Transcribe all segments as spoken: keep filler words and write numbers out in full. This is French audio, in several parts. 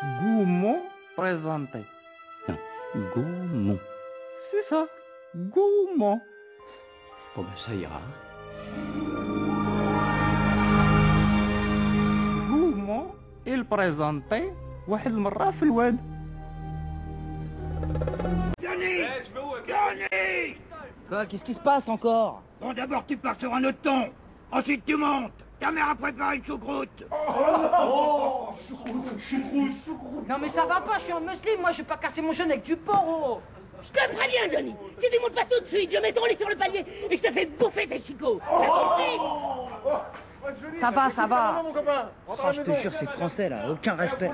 Gaumont présenté. Non, Gaumont. C'est ça, Gaumont. Bon ben ça ira. Gaumont, il présentait واحد المرة في الواد. Johnny Johnny Quoi? Qu'est-ce qui se passe encore? Bon, d'abord tu pars sur un autre ton. Ensuite tu montes. Ta mère a préparé une choucroute. Non mais ça va pas, je suis en muslin, moi je vais pas casser mon jeûne avec du porc, oh. Je te préviens, Johnny. Si tu montes pas tout de suite, je mets ton lit sur le palier et je te fais bouffer tes chicots. T'as compris? Ça va, ça va. Oh, je te jure, c'est français là, aucun respect.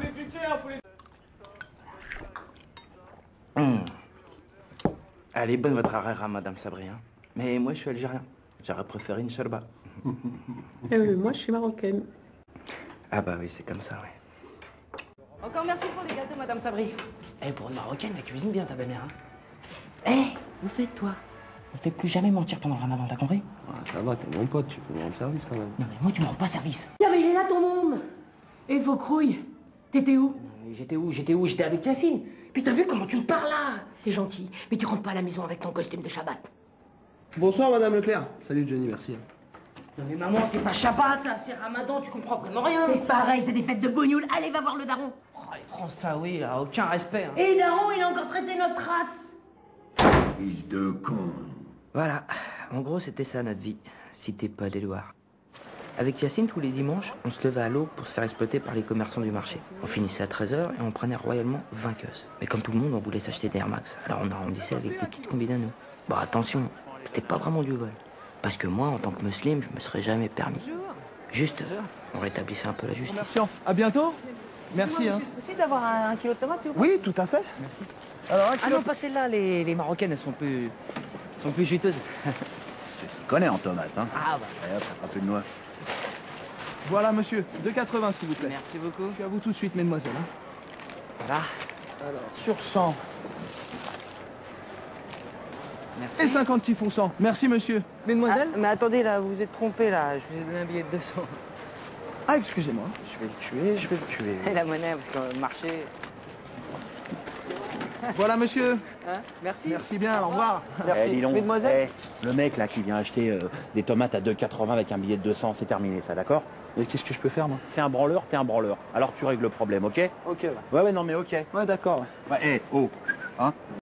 Hum. Elle est bonne votre arrêt, Madame Sabri. Hein. Mais moi je suis algérien. J'aurais préféré une sherba. Euh, moi, je suis marocaine. Ah bah oui, c'est comme ça, oui. Encore merci pour les gâteaux, Madame Sabri. Eh, pour une marocaine, elle cuisine bien ta belle-mère. Hein. Eh, vous faites toi. On fait plus jamais mentir pendant le ramadan, t'as compris? Ah, ça va, t'es mon pote, tu peux me rendre service quand même. Non mais moi tu me rends pas service. Non mais il est là ton môme. Et vos crouilles, t'étais où? Non, mais j'étais où? J'étais où? J'étais avec Yacine. Puis t'as vu comment tu me parles là? T'es gentil, mais tu rentres pas à la maison avec ton costume de Shabbat. Bonsoir, Madame Leclerc. Salut, Johnny, merci. Non mais maman, c'est pas Shabbat ça, c'est Ramadan, tu comprends vraiment rien. C'est pareil, c'est des fêtes de bougnoul. Allez, va voir le daron. Oh, les Français, oui, là, aucun respect. Hein. Et le daron, il a encore traité notre race. Fils de con. Voilà, en gros c'était ça notre vie, cité Paul et Loire. Avec Yacine, tous les dimanches, on se levait à l'aube pour se faire exploiter par les commerçants du marché. On finissait à treize heures et on prenait royalement vainqueuse. Mais comme tout le monde, on voulait s'acheter des Air Max, alors on arrondissait avec des petites combines à nous. Bon attention, c'était pas vraiment du vol. Parce que moi, en tant que musulman, je me serais jamais permis. Juste, on rétablissait un peu la justice. Commerciant, à bientôt. Merci, hein. C'est possible d'avoir un, un kilo de tomates, s'il vous plaît? Oui, tout à fait. Merci. Alors, un Ah kilo... non, pas celles-là, les, les marocaines, elles sont plus... sont plus juteuses. Tu t'y connais en tomates, hein? Ah bah. Et hop, un peu de noix. Voilà, monsieur, deux quatre-vingts, s'il vous plaît. Merci beaucoup. Je suis à vous tout de suite, mesdemoiselles. Hein. Voilà. Alors, sur cent. Merci. Et cinquante qui font cent. Merci, monsieur. Mesdemoiselles? Ah, mais attendez, là, vous vous êtes trompé, là. Je vous ai donné un billet de deux cents. Ah, excusez-moi. Je vais le tuer, je vais le tuer. Et la monnaie, parce que le marché... Voilà, monsieur. Hein? Merci. Merci bien, au revoir. Eh, dis donc, Mesdemoiselles? eh, le mec là qui vient acheter euh, des tomates à deux quatre-vingts avec un billet de deux cents, c'est terminé ça, d'accord? Et qu'est-ce que je peux faire, moi? C'est un branleur, t'es un branleur. Alors tu règles le problème, ok? Ok, ouais. Ouais, ouais, non mais ok. Ouais, d'accord. Ouais. Ouais, eh, oh, hein?